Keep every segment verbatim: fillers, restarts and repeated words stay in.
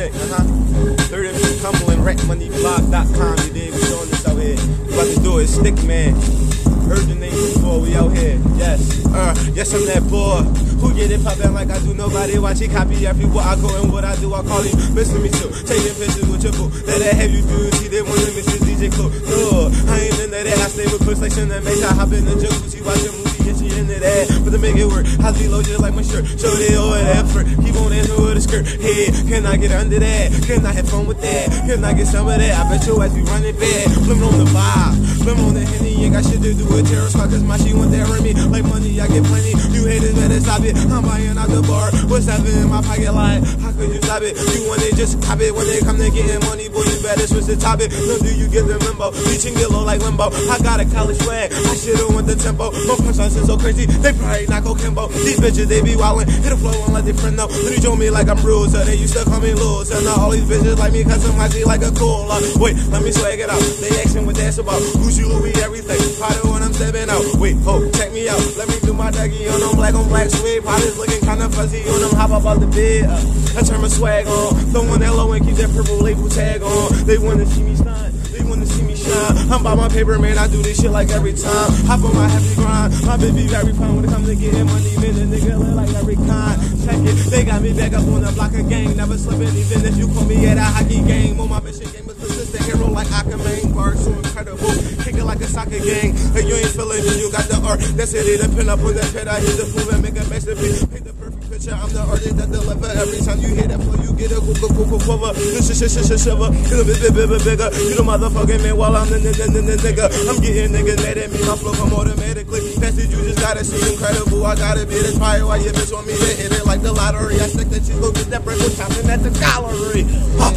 dick, uh-huh. thirty Cumberland, rap money blog dot com, you dig? We doing this out here. We about to do it, Stick Man. Heard the name before, we out here. Yes, uh, yes, I'm that boy. Who get it poppin' like I do? Nobody watch it, copy every what I go and what I do. I call you, missing me too. Taking pictures with your boo. That I have you do, see they want to miss this D J Clue. No, I ain't into that. I stay with push like that makes I hop in the jacuzzi, watch a movie, get you into that. But to make it work, I be low just like my shirt. Show they owe it effort. Keep on dancing with a skirt. Hey, can I get under that? Can I have fun with that? Can I get some of that? I bet your ass be running bad. Blim on the vibe, blim on the Henny. Ain't got shit to do with terror squad, cause my she want that Remy. Like money, I get plenty. You haters better stop it. I'm buying out the bar. What's happening in my pocket like? How could you stop it? You want it, just cop it. When they come to getting money, boy, you better switch the topic. No, do you get the limbo? Reaching get low like limbo. I got a college swag. I should've went the tempo. My punchlines is so crazy. They probably not go Kimbo. These bitches, they be wildin'. Hit a flow on like different though. When you show me like I'm rude, so they used to call me Lil. So now all these bitches like me, cause I'm see like a cool. Uh, wait, let me swag it out. They asking what that's about. Gucci, Louis, everything. Powder when I'm stepping out. Wait, ho, check me out. Let me do my duggy on them black on black suede. Powder's looking kinda fuzzy on them. Hop up out the bed. Uh, I turn my swag on. Throw one that low and keep that purple label tag on. They wanna see me shine. They wanna see me shine. I'm by my paper, man. I do this shit like every time. Hop on my happy grind. My baby very fine when it comes to getting money. Man, the nigga look like every kind. Check it. They got me back up on the block of gang. Never slipping even if you call me at a hockey game. On my mission game, but persistent hero like Aquaman. Bars so incredible. Kick it like a soccer gang. Hey, you ain't feeling it, you got the art. That's it, they pin up on that pit. I hit the pool and make a masterpiece. Paint the perfect picture. I'm the artist that deliver. Every time you hear that flow, you get a go go go go cover. This shit shit shit shiver. Get a bit bit bit bit bigger. You the motherfucking man while I'm the nigga. I'm getting niggas mad at me. My flow come automatically. Passage, you just gotta see incredible. I gotta be the fire while you bitch want me to hit it like the lottery. I stick that shit, go get that break. We're chopping at the gallery. Huh.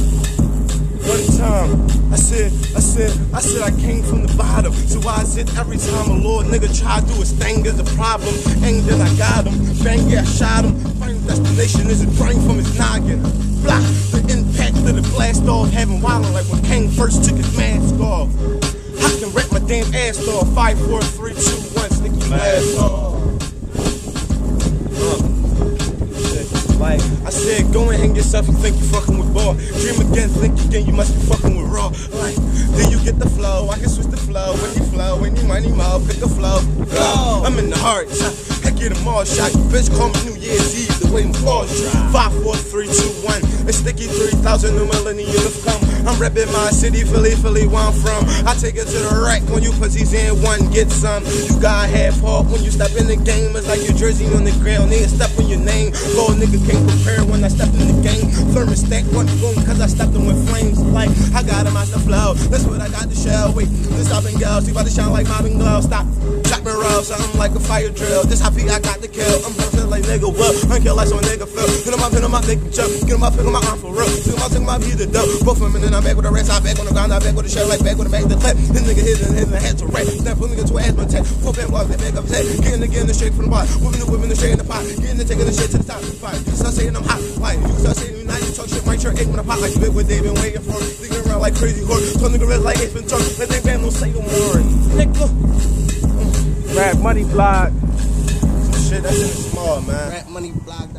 One time, I said, I said, I said I came from the bottom. So why is it every time a little nigga try to do his thing is a problem? Ain't that I got him, bang, yeah, I shot him. Final destination is a brain from his noggin. Block the impact of the blast off, having wildin' like when Kane first took his mask off. I can rap my damn ass off. Five, four, three, two, one, stick your blast off. Uh. Like I said, go and hang yourself, you think you fucking with ball. Dream again, think again, you must be fucking with raw. Like, then you get the flow, I can switch the flow. When you flow, when you money mo, pick a flow. Go. I'm in the heart, I get them all shot. You bitch call me New Year's Eve, the way them balls drop. Five, four, three, two, one. It's sticky three thousand new millennium have come. I'm reppin' my city, Philly, Philly, where I'm from. I take it to the rack when you pussies in one, get some. You got half heart when you step in the game. It's like your jersey on the ground, nigga step on your name. Lord nigga can't compare when I stepped in the game. Thermostat one boom, cause I stepped in with flames. Like, I got him out the flow. That's what I got to show. Wait, this stopping girls, see about to shine like mobbing gloves. Stop, chop me rough, something like a fire drill. This happy I got to kill. I'm bouncing like nigga, what? I kill like some nigga feel. Hit him up, hit him up, make him jump. Get him up, pick him up, arm for real. Take him up, take him up, he the dope. Both of them, and then I'm back with the rest. I'm back on the ground, I'm back with the shell, like back with the back of the clip. This nigga hit in, hit in the head to right. Then pulling it to ass, but tech. Four band blocks, they back up tech. Getting the, getting the straight from the bottom. Whipping the, whipping the straight in the pot. Getting the, taking the shit to the top. Fire. You start saying I'm hot. Like, you start saying you nice, you talk shit, right your egg when I pop like you bit what they been waiting for. Thinking around like crazy horse. Turn nigga red like it's been drunk. Let they bam, no say no more. Nigga. Rap Money Blog. Some shit that's in the small, man. Rap Money Blog.